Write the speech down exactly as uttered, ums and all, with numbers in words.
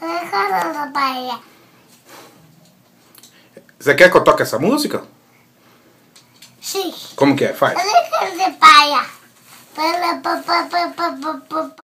Você quer que eu toque essa música? Sim. Como que é? Faz. Eu não quero ser paia.